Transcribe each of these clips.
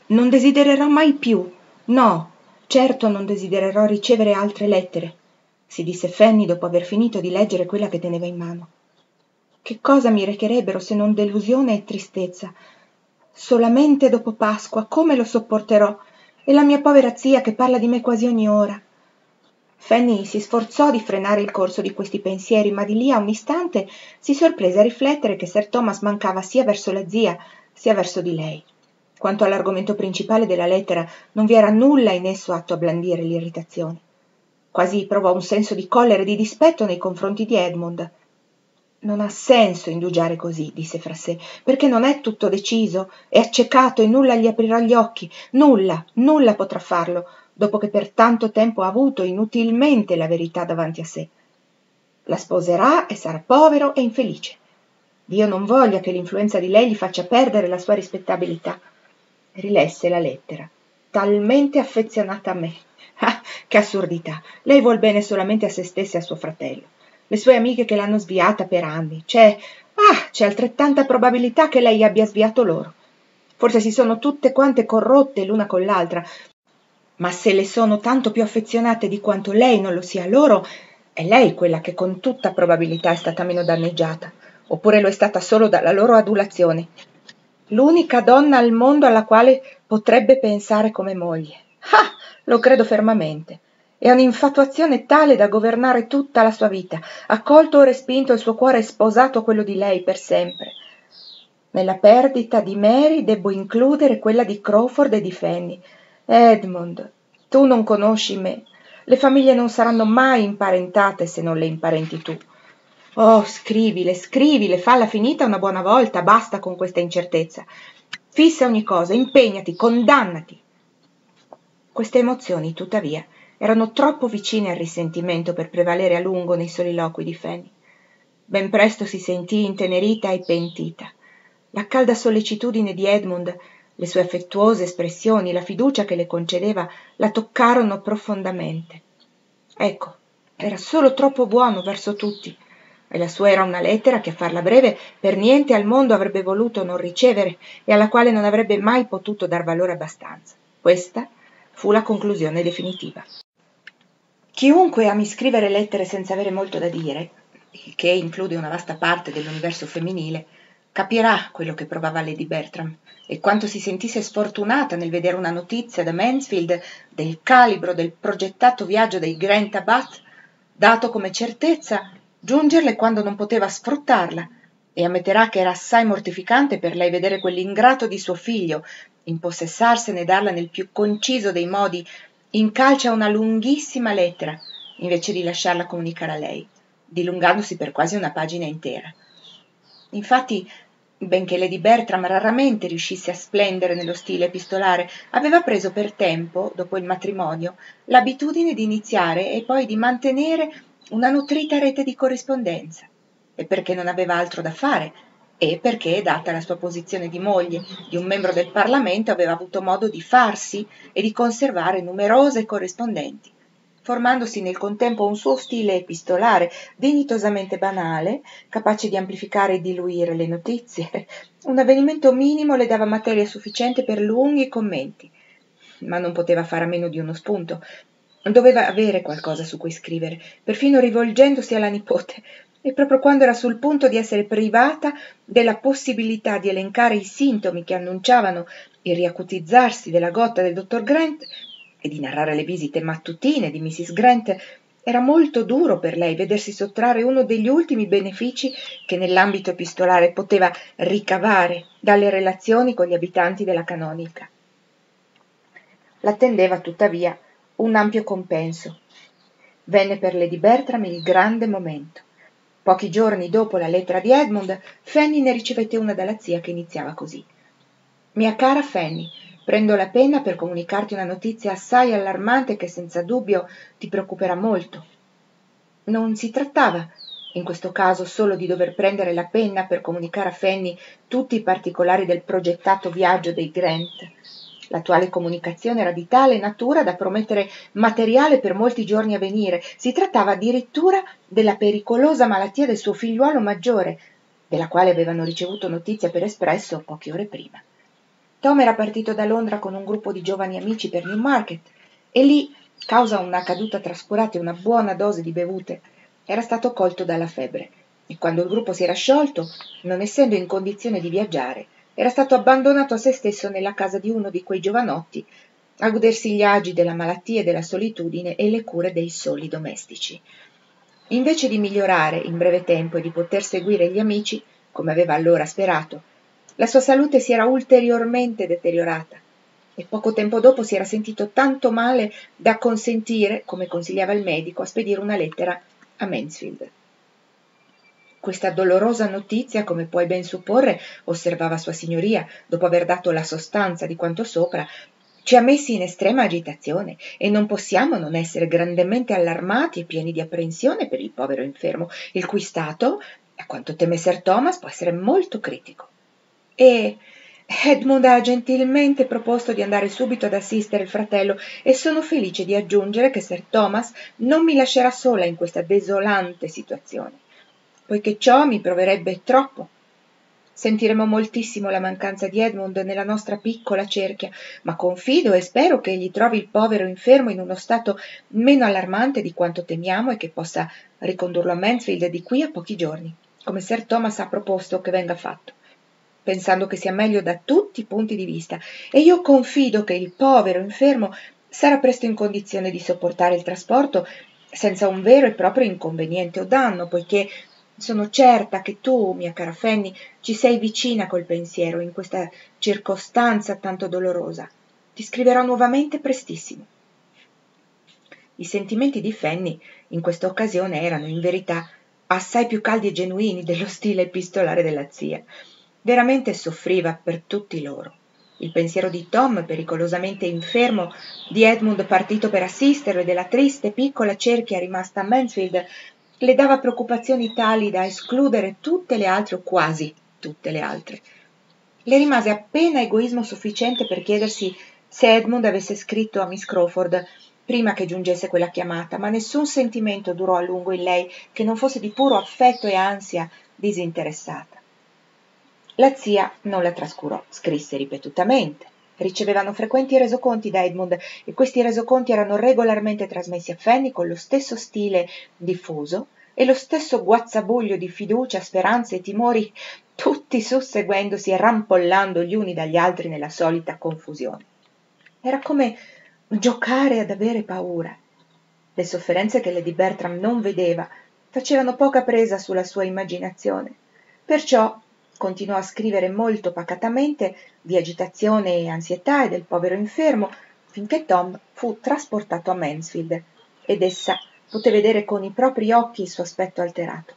Non desidererò mai più. No, certo non desidererò ricevere altre lettere, si disse Fanny dopo aver finito di leggere quella che teneva in mano. Che cosa mi recherebbero se non delusione e tristezza? Solamente dopo Pasqua, come lo sopporterò? E la mia povera zia che parla di me quasi ogni ora. Fanny si sforzò di frenare il corso di questi pensieri, ma di lì a un istante si sorprese a riflettere che Sir Thomas mancava sia verso la zia sia verso di lei. Quanto all'argomento principale della lettera, non vi era nulla in esso atto a blandire l'irritazione. Quasi provò un senso di collera e di dispetto nei confronti di Edmund. Non ha senso indugiare così, disse fra sé, perché non è tutto deciso, è accecato e nulla gli aprirà gli occhi, nulla potrà farlo, dopo che per tanto tempo ha avuto inutilmente la verità davanti a sé. La sposerà e sarà povero e infelice. Dio non voglia che l'influenza di lei gli faccia perdere la sua rispettabilità. Rilesse la lettera. Talmente affezionata a me. Ah, che assurdità! Lei vuol bene solamente a se stessa e a suo fratello. Le sue amiche che l'hanno sviata per anni. C'è altrettanta probabilità che lei abbia sviato loro. Forse si sono tutte quante corrotte l'una con l'altra, ma se le sono tanto più affezionate di quanto lei non lo sia a loro, è lei quella che con tutta probabilità è stata meno danneggiata, oppure lo è stata solo dalla loro adulazione. L'unica donna al mondo alla quale potrebbe pensare come moglie. Ah, lo credo fermamente. È un'infatuazione tale da governare tutta la sua vita. Ha colto o respinto il suo cuore e sposato quello di lei per sempre. Nella perdita di Mary debbo includere quella di Crawford e di Fanny. Edmund, tu non conosci me. Le famiglie non saranno mai imparentate se non le imparenti tu. Oh, scrivile, falla finita una buona volta, basta con questa incertezza. Fissa ogni cosa, impegnati, condannati. Queste emozioni, tuttavia, erano troppo vicine al risentimento per prevalere a lungo nei soliloqui di Fanny. Ben presto si sentì intenerita e pentita. La calda sollecitudine di Edmund, le sue affettuose espressioni, la fiducia che le concedeva, la toccarono profondamente. Ecco, era solo troppo buono verso tutti, e la sua era una lettera che, a farla breve, per niente al mondo avrebbe voluto non ricevere e alla quale non avrebbe mai potuto dar valore abbastanza. Questa fu la conclusione definitiva. Chiunque ami scrivere lettere senza avere molto da dire, il che include una vasta parte dell'universo femminile, capirà quello che provava Lady Bertram e quanto si sentisse sfortunata nel vedere una notizia da Mansfield del calibro del progettato viaggio dei Grant a Bath, dato come certezza, giungerle quando non poteva sfruttarla, e ammetterà che era assai mortificante per lei vedere quell'ingrato di suo figlio impossessarsene e darla nel più conciso dei modi in calce a una lunghissima lettera, invece di lasciarla comunicare a lei, dilungandosi per quasi una pagina intera. Infatti, benché Lady Bertram raramente riuscisse a splendere nello stile epistolare, aveva preso per tempo, dopo il matrimonio, l'abitudine di iniziare e poi di mantenere una nutrita rete di corrispondenza, e perché non aveva altro da fare, e perché, data la sua posizione di moglie di un membro del Parlamento, aveva avuto modo di farsi e di conservare numerose corrispondenti, formandosi nel contempo un suo stile epistolare dignitosamente banale, capace di amplificare e diluire le notizie. Un avvenimento minimo le dava materia sufficiente per lunghi commenti, ma non poteva fare a meno di uno spunto. Doveva avere qualcosa su cui scrivere, perfino rivolgendosi alla nipote, e proprio quando era sul punto di essere privata della possibilità di elencare i sintomi che annunciavano il riacutizzarsi della gotta del dottor Grant e di narrare le visite mattutine di Mrs. Grant, era molto duro per lei vedersi sottrarre uno degli ultimi benefici che nell'ambito epistolare poteva ricavare dalle relazioni con gli abitanti della canonica. L'attendeva tuttavia un ampio compenso. Venne per Lady Bertram il grande momento. Pochi giorni dopo la lettera di Edmund, Fanny ne ricevette una dalla zia che iniziava così. Mia cara Fanny, prendo la penna per comunicarti una notizia assai allarmante che senza dubbio ti preoccuperà molto. Non si trattava, in questo caso, solo di dover prendere la penna per comunicare a Fanny tutti i particolari del progettato viaggio dei Grant. L'attuale comunicazione era di tale natura da promettere materiale per molti giorni a venire. Si trattava addirittura della pericolosa malattia del suo figliuolo maggiore, della quale avevano ricevuto notizia per espresso poche ore prima. Tom era partito da Londra con un gruppo di giovani amici per Newmarket e lì, causa una caduta trascurata e una buona dose di bevute, era stato colto dalla febbre e quando il gruppo si era sciolto, non essendo in condizione di viaggiare, era stato abbandonato a se stesso nella casa di uno di quei giovanotti a godersi gli agi della malattia e della solitudine e le cure dei soli domestici. Invece di migliorare in breve tempo e di poter seguire gli amici, come aveva allora sperato, la sua salute si era ulteriormente deteriorata e poco tempo dopo si era sentito tanto male da consentire, come consigliava il medico, a spedire una lettera a Mansfield. Questa dolorosa notizia, come puoi ben supporre, osservava Sua Signoria, dopo aver dato la sostanza di quanto sopra, ci ha messi in estrema agitazione e non possiamo non essere grandemente allarmati e pieni di apprensione per il povero infermo, il cui stato, a quanto teme Sir Thomas, può essere molto critico. E Edmund ha gentilmente proposto di andare subito ad assistere il fratello e sono felice di aggiungere che Sir Thomas non mi lascerà sola in questa desolante situazione, poiché ciò mi proverebbe troppo. Sentiremo moltissimo la mancanza di Edmund nella nostra piccola cerchia, ma confido e spero che egli trovi il povero infermo in uno stato meno allarmante di quanto temiamo e che possa ricondurlo a Mansfield di qui a pochi giorni, come Sir Thomas ha proposto che venga fatto, pensando che sia meglio da tutti i punti di vista, e io confido che il povero infermo sarà presto in condizione di sopportare il trasporto senza un vero e proprio inconveniente o danno, poiché sono certa che tu, mia cara Fanny, ci sei vicina col pensiero in questa circostanza tanto dolorosa. Ti scriverò nuovamente prestissimo. I sentimenti di Fanny in questa occasione erano, in verità, assai più caldi e genuini dello stile epistolare della zia. Veramente soffriva per tutti loro. Il pensiero di Tom, pericolosamente infermo, di Edmund partito per assisterlo e della triste piccola cerchia rimasta a Mansfield le dava preoccupazioni tali da escludere tutte le altre o quasi tutte le altre. Le rimase appena egoismo sufficiente per chiedersi se Edmund avesse scritto a Miss Crawford prima che giungesse quella chiamata, ma nessun sentimento durò a lungo in lei che non fosse di puro affetto e ansia disinteressata. La zia non la trascurò, scrisse ripetutamente. Ricevevano frequenti resoconti da Edmund e questi resoconti erano regolarmente trasmessi a Fanny con lo stesso stile diffuso e lo stesso guazzabuglio di fiducia, speranze e timori, tutti susseguendosi e rampollando gli uni dagli altri nella solita confusione. Era come giocare ad avere paura. Le sofferenze che Lady Bertram non vedeva facevano poca presa sulla sua immaginazione. Perciò continuò a scrivere molto pacatamente di agitazione e ansietà e del povero infermo, finché Tom fu trasportato a Mansfield ed essa poté vedere con i propri occhi il suo aspetto alterato.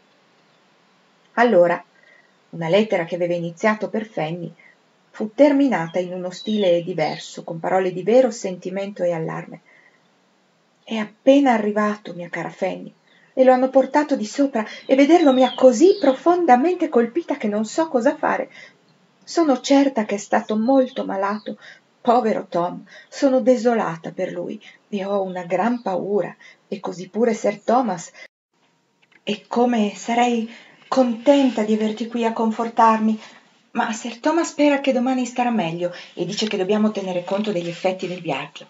Allora, una lettera che aveva iniziato per Fanny fu terminata in uno stile diverso, con parole di vero sentimento e allarme. È appena arrivato, mia cara Fanny, e lo hanno portato di sopra e vederlo mi ha così profondamente colpita che non so cosa fare. Sono certa che è stato molto malato. Povero Tom, sono desolata per lui e ho una gran paura, e così pure Sir Thomas. E come sarei contenta di averti qui a confortarmi, ma Sir Thomas spera che domani starà meglio e dice che dobbiamo tenere conto degli effetti del viaggio.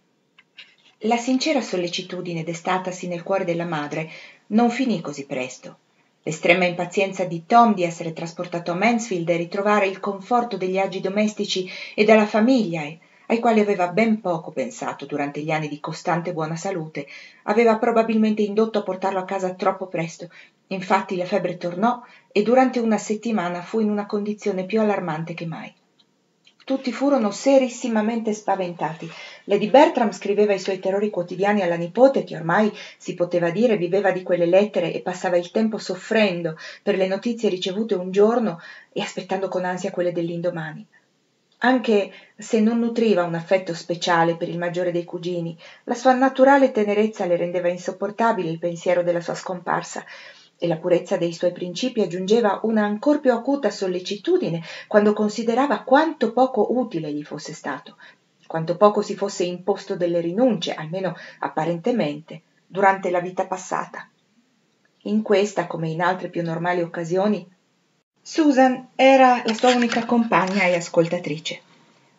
La sincera sollecitudine destatasi nel cuore della madre non finì così presto. L'estrema impazienza di Tom di essere trasportato a Mansfield e ritrovare il conforto degli agi domestici e della famiglia, ai quali aveva ben poco pensato durante gli anni di costante buona salute, aveva probabilmente indotto a portarlo a casa troppo presto. Infatti la febbre tornò e durante una settimana fu in una condizione più allarmante che mai. Tutti furono serissimamente spaventati. Lady Bertram scriveva i suoi terrori quotidiani alla nipote, che ormai, si poteva dire, viveva di quelle lettere e passava il tempo soffrendo per le notizie ricevute un giorno e aspettando con ansia quelle dell'indomani. Anche se non nutriva un affetto speciale per il maggiore dei cugini, la sua naturale tenerezza le rendeva insopportabile il pensiero della sua scomparsa, e la purezza dei suoi principi aggiungeva una ancor più acuta sollecitudine quando considerava quanto poco utile gli fosse stato, quanto poco si fosse imposto delle rinunce, almeno apparentemente, durante la vita passata. In questa, come in altre più normali occasioni, Susan era la sua unica compagna e ascoltatrice.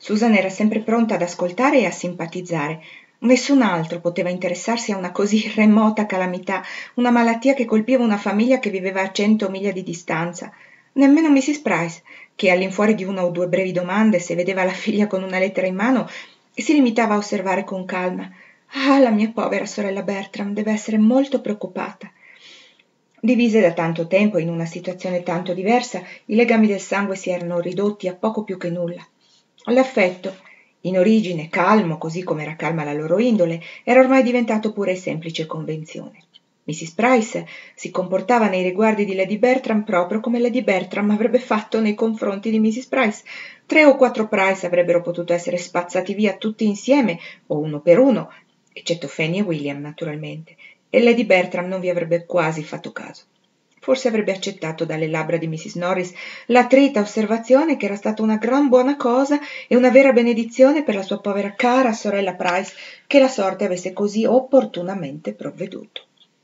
Susan era sempre pronta ad ascoltare e a simpatizzare. Nessun altro poteva interessarsi a una così remota calamità, una malattia che colpiva una famiglia che viveva a 100 miglia di distanza. Nemmeno Mrs. Price, che all'infuori di una o due brevi domande, se vedeva la figlia con una lettera in mano, si limitava a osservare con calma: «Ah, la mia povera sorella Bertram deve essere molto preoccupata». Divise da tanto tempo in una situazione tanto diversa, i legami del sangue si erano ridotti a poco più che nulla. L'affetto, in origine calmo, così come era calma la loro indole, era ormai diventato pura e semplice convenzione. Mrs. Price si comportava nei riguardi di Lady Bertram proprio come Lady Bertram avrebbe fatto nei confronti di Mrs. Price. 3 o 4 Price avrebbero potuto essere spazzati via tutti insieme, o uno per uno, eccetto Fanny e William, naturalmente, e Lady Bertram non vi avrebbe quasi fatto caso. Forse avrebbe accettato dalle labbra di Mrs. Norris la trita osservazione che era stata una gran buona cosa e una vera benedizione per la sua povera cara sorella Price che la sorte avesse così opportunamente provveduto.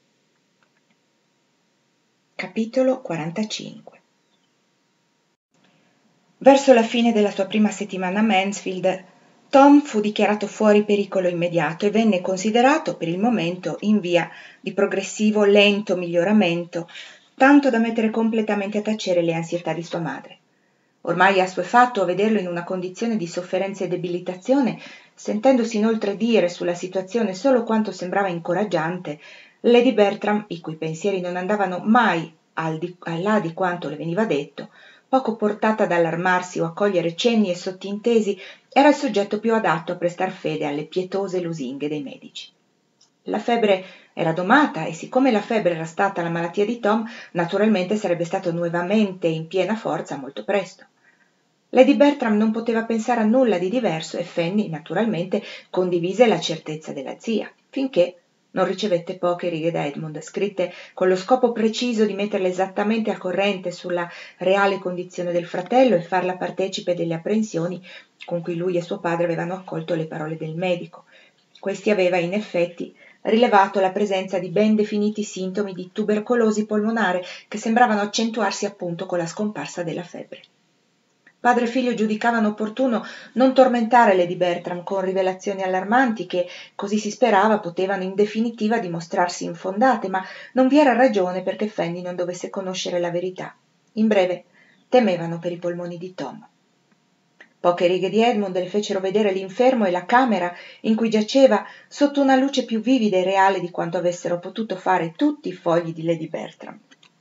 Capitolo 45. Verso la fine della sua prima settimana a Mansfield, Tom fu dichiarato fuori pericolo immediato e venne considerato per il momento in via di progressivo lento miglioramento, tanto da mettere completamente a tacere le ansietà di sua madre. Ormai assuefatto a vederlo in una condizione di sofferenza e debilitazione, sentendosi inoltre dire sulla situazione solo quanto sembrava incoraggiante, Lady Bertram, i cui pensieri non andavano mai al là di quanto le veniva detto, poco portata ad allarmarsi o a cogliere cenni e sottintesi, era il soggetto più adatto a prestar fede alle pietose lusinghe dei medici. La febbre era domata e siccome la febbre era stata la malattia di Tom, naturalmente sarebbe stato nuovamente in piena forza molto presto. Lady Bertram non poteva pensare a nulla di diverso e Fanny, naturalmente, condivise la certezza della zia, finché non ricevette poche righe da Edmund, scritte con lo scopo preciso di metterla esattamente al corrente sulla reale condizione del fratello e farla partecipe delle apprensioni con cui lui e suo padre avevano accolto le parole del medico. Questi aveva, in effetti, rilevato la presenza di ben definiti sintomi di tubercolosi polmonare che sembravano accentuarsi appunto con la scomparsa della febbre. Padre e figlio giudicavano opportuno non tormentare Lady Bertram con rivelazioni allarmanti che, così si sperava, potevano in definitiva dimostrarsi infondate, ma non vi era ragione perché Fanny non dovesse conoscere la verità. In breve, temevano per i polmoni di Tom. Poche righe di Edmund le fecero vedere l'infermo e la camera in cui giaceva sotto una luce più vivida e reale di quanto avessero potuto fare tutti i fogli di Lady Bertram.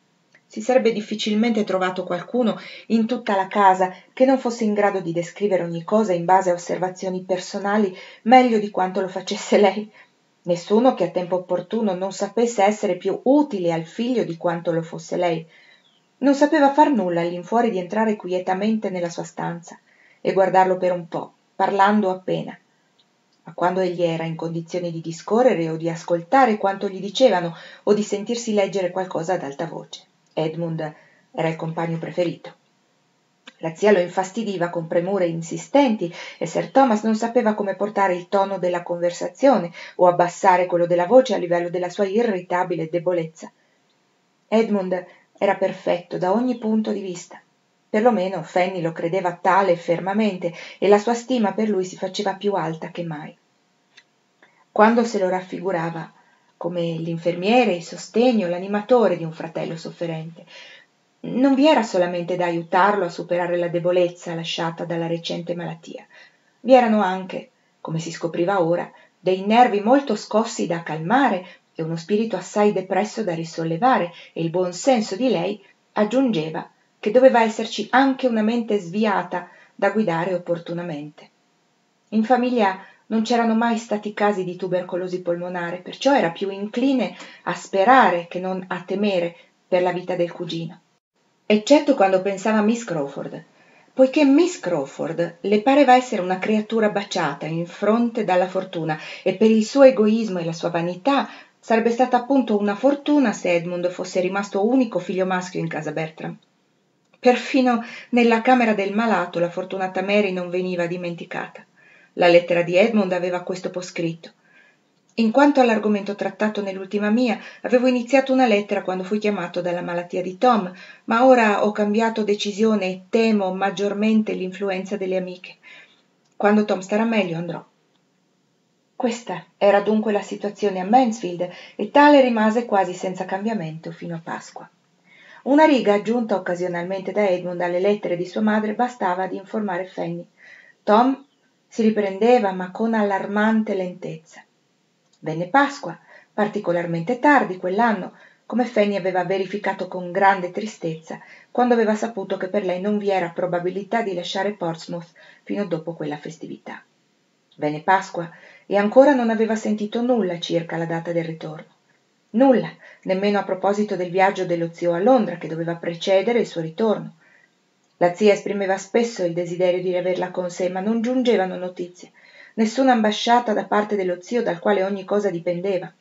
Si sarebbe difficilmente trovato qualcuno in tutta la casa che non fosse in grado di descrivere ogni cosa in base a osservazioni personali meglio di quanto lo facesse lei. Nessuno che a tempo opportuno non sapesse essere più utile al figlio di quanto lo fosse lei. Non sapeva far nulla all'infuori di entrare quietamente nella sua stanza e guardarlo per un po', parlando appena. Ma quando egli era in condizione di discorrere o di ascoltare quanto gli dicevano o di sentirsi leggere qualcosa ad alta voce. Edmund era il compagno preferito. La zia lo infastidiva con premure insistenti e Sir Thomas non sapeva come portare il tono della conversazione o abbassare quello della voce a livello della sua irritabile debolezza. Edmund era perfetto da ogni punto di vista. Perlomeno Fanny lo credeva tale fermamente e la sua stima per lui si faceva più alta che mai. Quando se lo raffigurava come l'infermiere, il sostegno, l'animatore di un fratello sofferente, non vi era solamente da aiutarlo a superare la debolezza lasciata dalla recente malattia. Vi erano anche, come si scopriva ora, dei nervi molto scossi da calmare e uno spirito assai depresso da risollevare, e il buon senso di lei aggiungeva che doveva esserci anche una mente sviata da guidare opportunamente. In famiglia non c'erano mai stati casi di tubercolosi polmonare, perciò era più incline a sperare che non a temere per la vita del cugino, eccetto quando pensava a Miss Crawford, poiché Miss Crawford le pareva essere una creatura baciata in fronte dalla fortuna e per il suo egoismo e la sua vanità sarebbe stata appunto una fortuna se Edmund fosse rimasto unico figlio maschio in casa Bertram. Perfino nella camera del malato la fortunata Mary non veniva dimenticata. La lettera di Edmund aveva questo poscritto: in quanto all'argomento trattato nell'ultima mia, avevo iniziato una lettera quando fui chiamato dalla malattia di Tom, ma ora ho cambiato decisione e temo maggiormente l'influenza delle amiche. Quando Tom starà meglio andrò. Questa era dunque la situazione a Mansfield e tale rimase quasi senza cambiamento fino a Pasqua. Una riga aggiunta occasionalmente da Edmund alle lettere di sua madre bastava ad informare Fanny. Tom si riprendeva, ma con allarmante lentezza. Venne Pasqua, particolarmente tardi quell'anno, come Fanny aveva verificato con grande tristezza quando aveva saputo che per lei non vi era probabilità di lasciare Portsmouth fino dopo quella festività. Venne Pasqua e ancora non aveva sentito nulla circa la data del ritorno. Nulla, nemmeno a proposito del viaggio dello zio a Londra che doveva precedere il suo ritorno. La zia esprimeva spesso il desiderio di riaverla con sé, ma non giungevano notizie, nessuna ambasciata da parte dello zio dal quale ogni cosa dipendeva.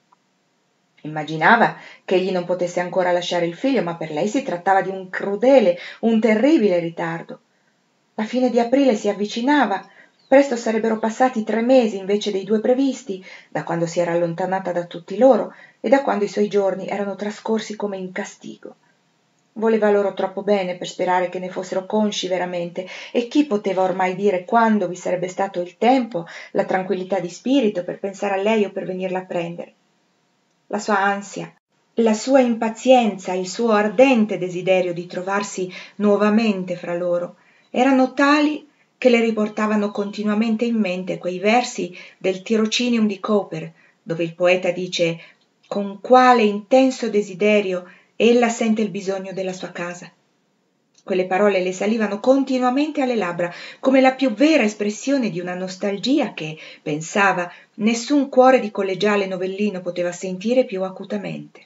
Immaginava che egli non potesse ancora lasciare il figlio, ma per lei si trattava di un crudele, un terribile ritardo. La fine di aprile si avvicinava. Presto sarebbero passati 3 mesi invece dei 2 previsti, da quando si era allontanata da tutti loro e da quando i suoi giorni erano trascorsi come in castigo. Voleva loro troppo bene per sperare che ne fossero consci veramente, e chi poteva ormai dire quando vi sarebbe stato il tempo, la tranquillità di spirito per pensare a lei o per venirla a prendere. La sua ansia, la sua impazienza, il suo ardente desiderio di trovarsi nuovamente fra loro erano tali che le riportavano continuamente in mente quei versi del Tirocinium di Cowper, dove il poeta dice «Con quale intenso desiderio ella sente il bisogno della sua casa». Quelle parole le salivano continuamente alle labbra, come la più vera espressione di una nostalgia che, pensava, nessun cuore di collegiale novellino poteva sentire più acutamente.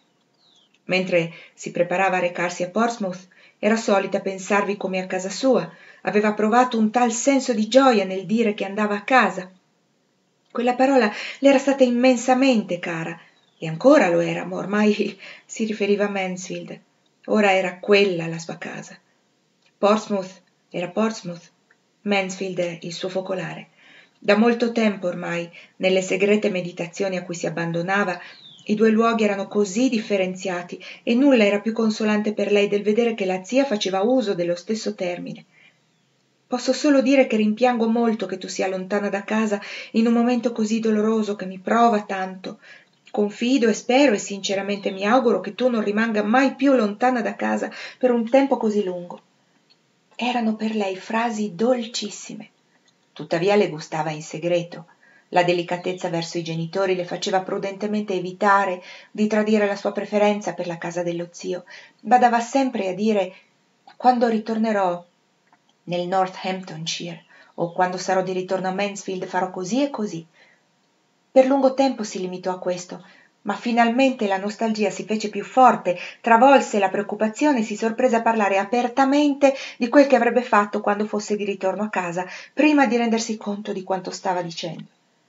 Mentre si preparava a recarsi a Portsmouth, era solita pensarvi come a casa sua, aveva provato un tal senso di gioia nel dire che andava a casa. Quella parola le era stata immensamente cara, e ancora lo era, ma ormai si riferiva a Mansfield. Ora era quella la sua casa. Portsmouth era Portsmouth, Mansfield il suo focolare. Da molto tempo ormai, nelle segrete meditazioni a cui si abbandonava, i 2 luoghi erano cosí differenziati e nulla era più consolante per lei del vedere che la zia faceva uso dello stesso termine. Posso solo dire che rimpiango molto che tu sia lontana da casa in un momento cosí doloroso che mi prova tanto. Confido e spero e sinceramente mi auguro che tu non rimanga mai più lontana da casa per un tempo cosí lungo. Erano per lei frasi dolcissime. Tuttavia le gustava in segreto. La delicatezza verso i genitori le faceva prudentemente evitare di tradire la sua preferenza per la casa dello zio. Badava sempre a dire «quando ritornerò nel Northamptonshire» o «quando sarò di ritorno a Mansfield farò cosí e cosí». Per lungo tempo si limitò a questo, ma finalmente la nostalgia si fece più forte, travolse la preoccupazione e si sorprese a parlare apertamente di quel che avrebbe fatto quando fosse di ritorno a casa, prima di rendersi conto di quanto stava dicendo.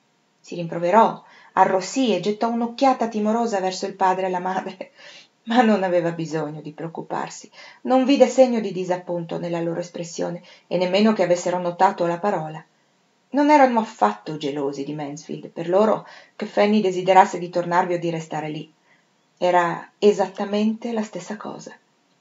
Si rimproverò, arrossí e gettò un'occhiata timorosa verso il padre e la madre, ma non aveva bisogno di preoccuparsi. Non vide segno di disappunto nella loro espressione e nemmeno che avessero notato la parola. Non erano affatto gelosi di Mansfield, per loro che Fanny desiderasse di tornarvi o di restare lì. Era esattamente la stessa cosa.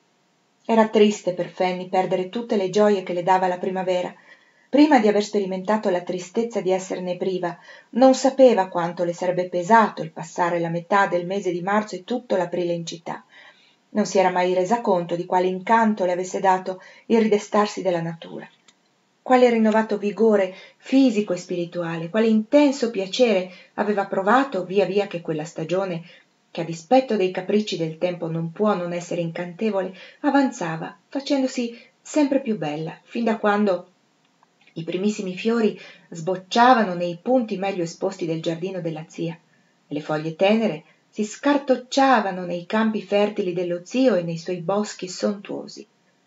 Era triste per Fanny perdere tutte le gioie che le dava la primavera. Prima di aver sperimentato la tristezza di esserne priva, non sapeva quanto le sarebbe pesato il passare la metà del mese di marzo e tutto l'aprile in città. Non si era mai resa conto di quale incanto le avesse dato il ridestarsi della natura. Quale rinnovato vigore fisico e spirituale, quale intenso piacere aveva provato via via che quella stagione, che a dispetto dei capricci del tempo non può non essere incantevole, avanzava, facendosi sempre più bella, fin da quando i primissimi fiori sbocciavano nei punti meglio esposti del giardino della zia, e le foglie tenere si scartocciavano nei campi fertili dello zio e nei suoi boschi sontuosi.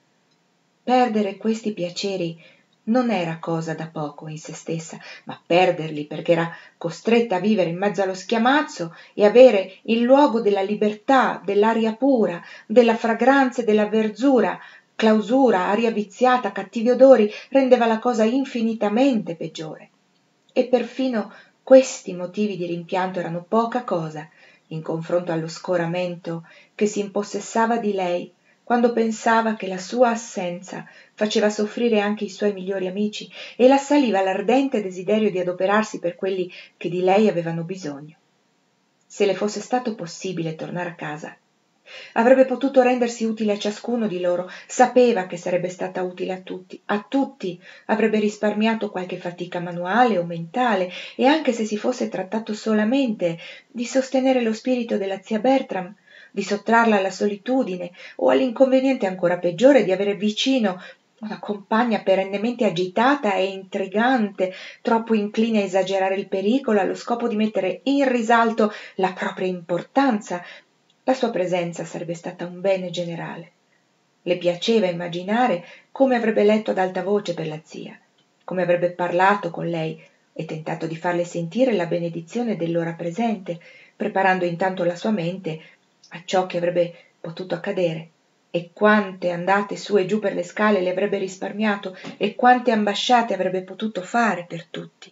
Perdere questi piaceri non era cosa da poco in se stessa, ma perderli perché era costretta a vivere in mezzo allo schiamazzo e avere il luogo della libertà, dell'aria pura, della fragranza e della verzura, clausura, aria viziata, cattivi odori, rendeva la cosa infinitamente peggiore. E perfino questi motivi di rimpianto erano poca cosa in confronto allo scoramento che si impossessava di lei quando pensava che la sua assenza faceva soffrire anche i suoi migliori amici e l'assaliva l'ardente desiderio di adoperarsi per quelli che di lei avevano bisogno. Se le fosse stato possibile tornare a casa, avrebbe potuto rendersi utile a ciascuno di loro, sapeva che sarebbe stata utile a tutti avrebbe risparmiato qualche fatica manuale o mentale, e anche se si fosse trattato solamente di sostenere lo spirito della zia Bertram, di sottrarla alla solitudine o all'inconveniente ancora peggiore di avere vicino una compagna perennemente agitata e intrigante, troppo incline a esagerare il pericolo allo scopo di mettere in risalto la propria importanza, la sua presenza sarebbe stata un bene generale. Le piaceva immaginare come avrebbe letto ad alta voce per la zia, come avrebbe parlato con lei e tentato di farle sentire la benedizione dell'ora presente, preparando intanto la sua mente a ciò che avrebbe potuto accadere, e quante andate su e giù per le scale le avrebbe risparmiato e quante ambasciate avrebbe potuto fare per tutti.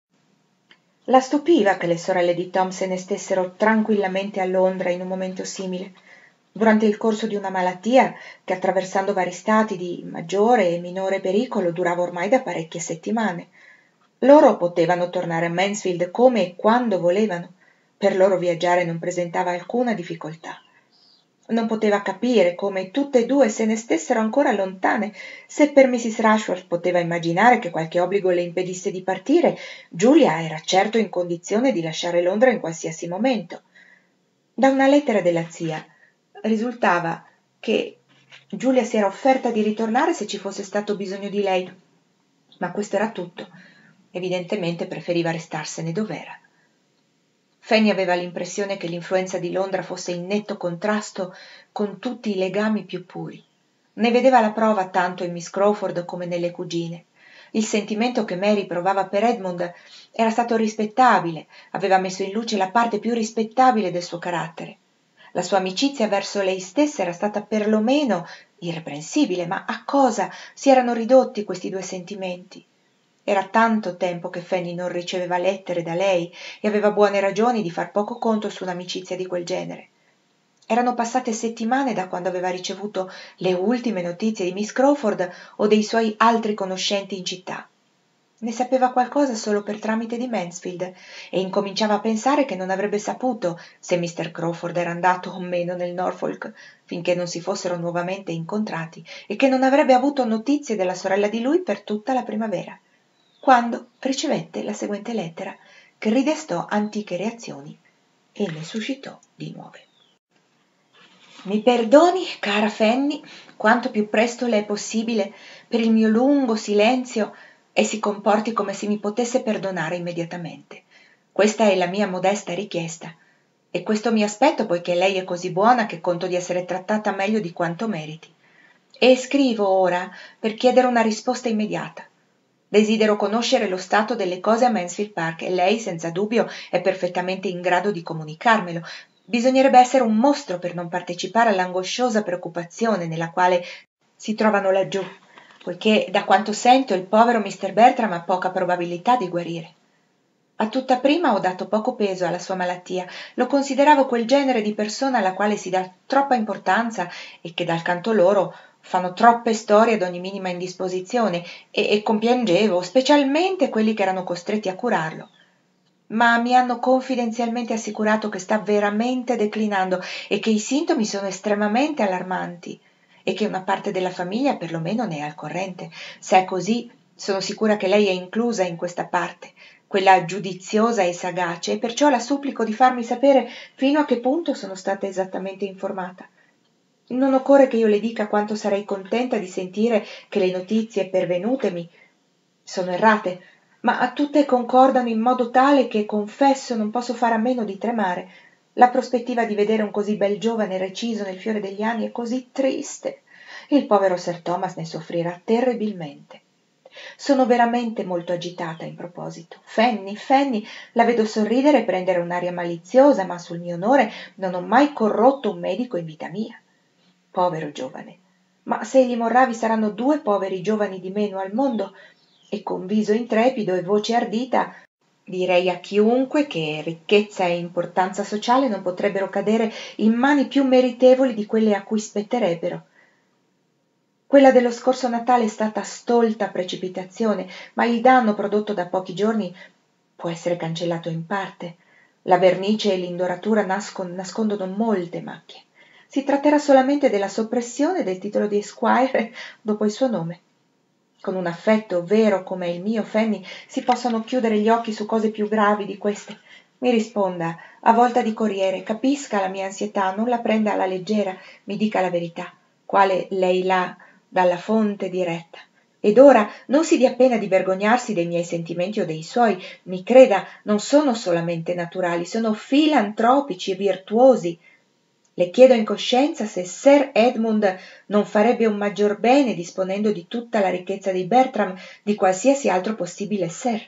La stupiva che le sorelle di Tom se ne stessero tranquillamente a Londra in un momento simile, durante il corso di una malattia che, attraversando vari stati di maggiore e minore pericolo, durava ormai da parecchie settimane. Loro potevano tornare a Mansfield come e quando volevano. Per loro viaggiare non presentava alcuna difficoltà. Non poteva capire come tutte e due se ne stessero ancora lontane. Se per Mrs. Rushworth poteva immaginare che qualche obbligo le impedisse di partire, Giulia era certo in condizione di lasciare Londra in qualsiasi momento. Da una lettera della zia risultava che Giulia si era offerta di ritornare se ci fosse stato bisogno di lei, ma questo era tutto. Evidentemente preferiva restarsene dov'era. Fanny aveva l'impressione che l'influenza di Londra fosse in netto contrasto con tutti i legami più puri. Ne vedeva la prova tanto in Miss Crawford come nelle cugine. Il sentimento che Mary provava per Edmund era stato rispettabile, aveva messo in luce la parte più rispettabile del suo carattere. La sua amicizia verso lei stessa era stata perlomeno irreprensibile, ma a cosa si erano ridotti questi due sentimenti? Era tanto tempo che Fanny non riceveva lettere da lei e aveva buone ragioni di far poco conto su un'amicizia di quel genere. Erano passate settimane da quando aveva ricevuto le ultime notizie di Miss Crawford o dei suoi altri conoscenti in città. Ne sapeva qualcosa solo per tramite di Mansfield e incominciava a pensare che non avrebbe saputo se Mr. Crawford era andato o meno nel Norfolk finché non si fossero nuovamente incontrati e che non avrebbe avuto notizie della sorella di lui per tutta la primavera, quando ricevette la seguente lettera che ridestò antiche reazioni e ne suscitò di nuove. Mi perdoni, cara Fanny, quanto più presto le è possibile per il mio lungo silenzio e si comporti come se mi potesse perdonare immediatamente. Questa è la mia modesta richiesta e questo mi aspetto poiché lei è così buona che conto di essere trattata meglio di quanto meriti. E scrivo ora per chiedere una risposta immediata. Desidero conoscere lo stato delle cose a Mansfield Park e lei, senza dubbio, è perfettamente in grado di comunicarmelo. Bisognerebbe essere un mostro per non partecipare all'angosciosa preoccupazione nella quale si trovano laggiù, poiché, da quanto sento, il povero Mr. Bertram ha poca probabilità di guarire. A tutta prima ho dato poco peso alla sua malattia, lo consideravo quel genere di persona alla quale si dà troppa importanza e che dal canto loro fanno troppe storie ad ogni minima indisposizione e compiangevo specialmente quelli che erano costretti a curarlo. Ma mi hanno confidenzialmente assicurato che sta veramente declinando e che i sintomi sono estremamente allarmanti e che una parte della famiglia perlomeno ne è al corrente. Se è così, sono sicura che lei è inclusa in questa parte, quella giudiziosa e sagace, e perciò la supplico di farmi sapere fino a che punto sono stata esattamente informata. Non occorre che io le dica quanto sarei contenta di sentire che le notizie pervenutemi sono errate, ma tutte concordano in modo tale che, confesso, non posso fare a meno di tremare. La prospettiva di vedere un così bel giovane reciso nel fiore degli anni è così triste. Il povero Sir Thomas ne soffrirà terribilmente. Sono veramente molto agitata in proposito. Fanny, la vedo sorridere e prendere un'aria maliziosa, ma sul mio onore non ho mai corrotto un medico in vita mia. Povero giovane. Ma se egli morrà vi saranno 2 poveri giovani di meno al mondo, e con viso intrepido e voce ardita direi a chiunque che ricchezza e importanza sociale non potrebbero cadere in mani più meritevoli di quelle a cui spetterebbero. Quella dello scorso Natale è stata stolta precipitazione, ma il danno prodotto da pochi giorni può essere cancellato in parte. La vernice e l'indoratura nascondono molte macchie. Si tratterà solamente della soppressione del titolo di Esquire dopo il suo nome. Con un affetto vero come il mio, Fanny, si possono chiudere gli occhi su cose più gravi di queste. Mi risponda, a volta di corriere, capisca la mia ansietà, non la prenda alla leggera, mi dica la verità, quale lei l'ha dalla fonte diretta. Ed ora non si dia pena di vergognarsi dei miei sentimenti o dei suoi, mi creda, non sono solamente naturali, sono filantropici e virtuosi. Le chiedo in coscienza se Sir Edmund non farebbe un maggior bene disponendo di tutta la ricchezza di Bertram di qualsiasi altro possibile Sir.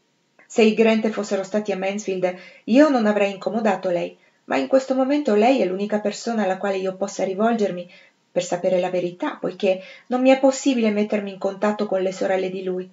Se i Grant fossero stati a Mansfield io non avrei incomodato lei, ma in questo momento lei è l'unica persona alla quale io possa rivolgermi per sapere la verità, poiché non mi è possibile mettermi in contatto con le sorelle di lui.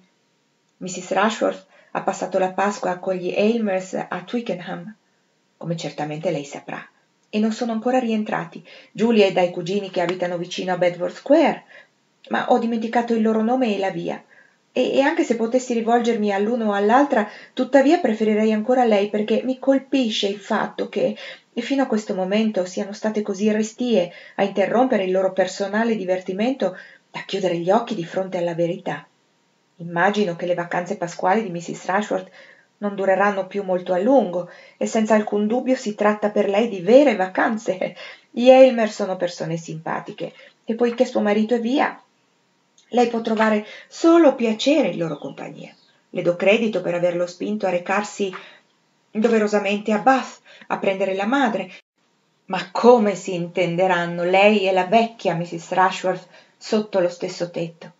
Mrs. Rushworth ha passato la Pasqua con gli Aylmers a Twickenham, come certamente lei saprà, e non sono ancora rientrati. Julie è dai cugini che abitano vicino a Bedford Square, ma ho dimenticato il loro nome e la via. E anche se potessi rivolgermi all'uno o all'altra, tuttavia preferirei ancora lei perché mi colpisce il fatto che fino a questo momento siano state così restie a interrompere il loro personale divertimento da chiudere gli occhi di fronte alla verità. Immagino che le vacanze pasquali di Mrs. Rushworth non dureranno più molto a lungo e senza alcun dubbio si tratta per lei di vere vacanze. Gli Aylmer sono persone simpatiche e poiché suo marito è via, lei può trovare solo piacere in loro compagnia. Le do credito per averlo spinto a recarsi doverosamente a Bath a prendere la madre, ma come si intenderanno lei e la vecchia Mrs. Rushworth sotto lo stesso tetto?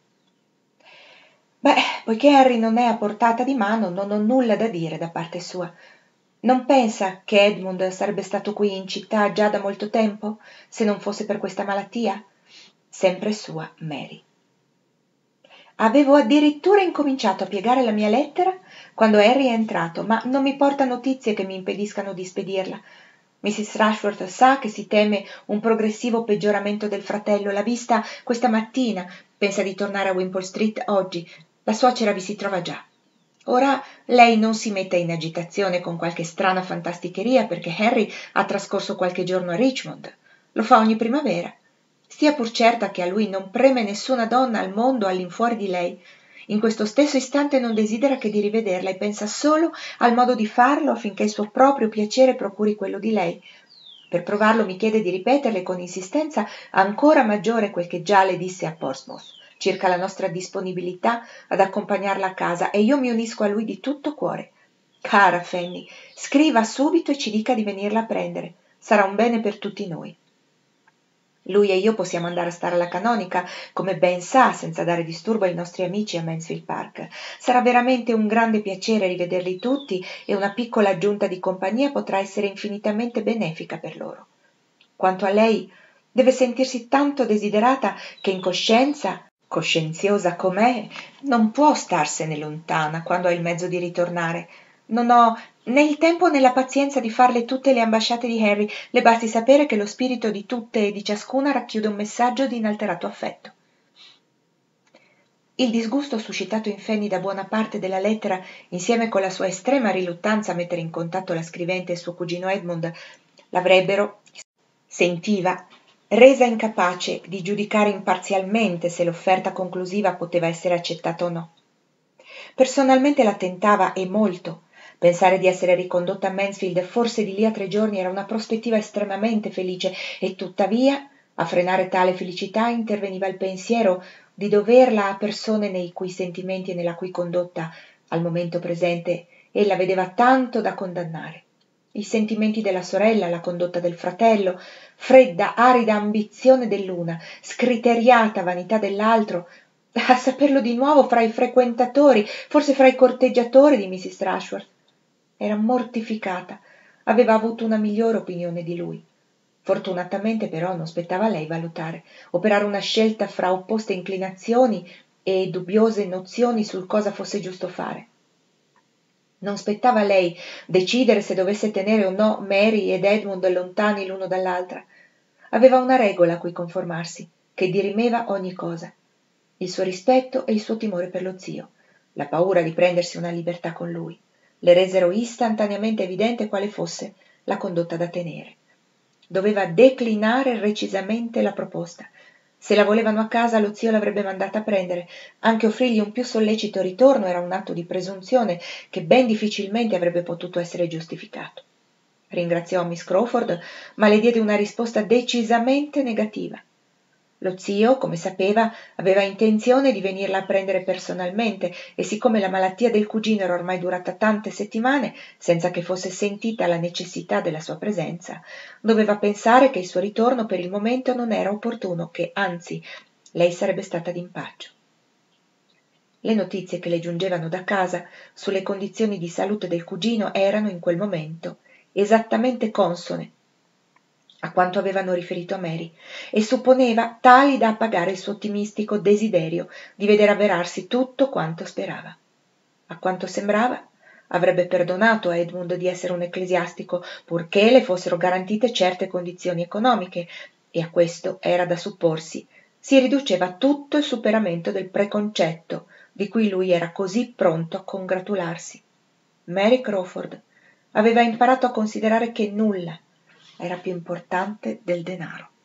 Beh, poiché Harry non è a portata di mano, non ho nulla da dire da parte sua. Non pensa che Edmund sarebbe stato qui in città già da molto tempo, se non fosse per questa malattia? Sempre sua Mary. Avevo addirittura incominciato a piegare la mia lettera quando Harry è entrato, ma non mi porta notizie che mi impediscano di spedirla. Mrs. Rushworth sa che si teme un progressivo peggioramento del fratello. L'ha vista questa mattina. Pensa di tornare a Wimpole Street oggi. La suocera vi si trova già. Ora lei non si metta in agitazione con qualche strana fantasticheria perché Harry ha trascorso qualche giorno a Richmond. Lo fa ogni primavera. Stia pur certa che a lui non preme nessuna donna al mondo all'infuori di lei. In questo stesso istante non desidera che di rivederla e pensa solo al modo di farlo affinché il suo proprio piacere procuri quello di lei. Per provarlo mi chiede di ripeterle con insistenza ancora maggiore quel che già le disse a Portsmouth circa la nostra disponibilità ad accompagnarla a casa e io mi unisco a lui di tutto cuore. Cara Fanny, scriva subito e ci dica di venirla a prendere. Sarà un bene per tutti noi. Lui e io possiamo andare a stare alla Canonica, come ben sa, senza dare disturbo ai nostri amici a Mansfield Park. Sarà veramente un grande piacere rivederli tutti e una piccola aggiunta di compagnia potrà essere infinitamente benefica per loro. Quanto a lei, deve sentirsi tanto desiderata che in coscienza, coscienziosa com'è, non può starsene lontana quando ha il mezzo di ritornare. Non ho né il tempo né la pazienza di farle tutte le ambasciate di Harry, le basti sapere che lo spirito di tutte e di ciascuna racchiude un messaggio di inalterato affetto. Il disgusto suscitato in Fanny da buona parte della lettera, insieme con la sua estrema riluttanza a mettere in contatto la scrivente e il suo cugino Edmund, l'avrebbero, sentiva, resa incapace di giudicare imparzialmente se l'offerta conclusiva poteva essere accettata o no. Personalmente la tentava e molto. Pensare di essere ricondotta a Mansfield forse di lì a 3 giorni era una prospettiva estremamente felice e tuttavia a frenare tale felicità interveniva il pensiero di doverla a persone nei cui sentimenti e nella cui condotta al momento presente ella vedeva tanto da condannare. I sentimenti della sorella, la condotta del fratello, fredda, arida ambizione dell'una, scriteriata vanità dell'altro, a saperlo di nuovo fra i frequentatori, forse fra i corteggiatori di Mrs. Rushworth. Era mortificata, aveva avuto una migliore opinione di lui. Fortunatamente però non spettava a lei valutare, operare una scelta fra opposte inclinazioni e dubbiose nozioni sul cosa fosse giusto fare. Non spettava a lei decidere se dovesse tenere o no Mary ed Edmund lontani l'uno dall'altra. Aveva una regola a cui conformarsi, che dirimeva ogni cosa. il suo rispetto e il suo timore per lo zio, la paura di prendersi una libertà con lui, le resero istantaneamente evidente quale fosse la condotta da tenere. Doveva declinare recisamente la proposta. Se la volevano a casa, lo zio l'avrebbe mandata a prendere. Anche offrirgli un più sollecito ritorno era un atto di presunzione che ben difficilmente avrebbe potuto essere giustificato. Ringraziò Miss Crawford, ma le diede una risposta decisamente negativa. Lo zio, come sapeva, aveva intenzione di venirla a prendere personalmente e siccome la malattia del cugino era ormai durata tante settimane, senza che fosse sentita la necessità della sua presenza, doveva pensare che il suo ritorno per il momento non era opportuno, che anzi lei sarebbe stata d'impaccio. Le notizie che le giungevano da casa sulle condizioni di salute del cugino erano in quel momento esattamente consone a quanto avevano riferito a Mary e supponeva tali da appagare il suo ottimistico desiderio di vedere avverarsi tutto quanto sperava. A quanto sembrava, avrebbe perdonato a Edmund di essere un ecclesiastico purché le fossero garantite certe condizioni economiche e a questo era da supporsi si riduceva tutto il superamento del preconcetto di cui lui era così pronto a congratularsi. Mary Crawford aveva imparato a considerare che nulla era più importante del denaro.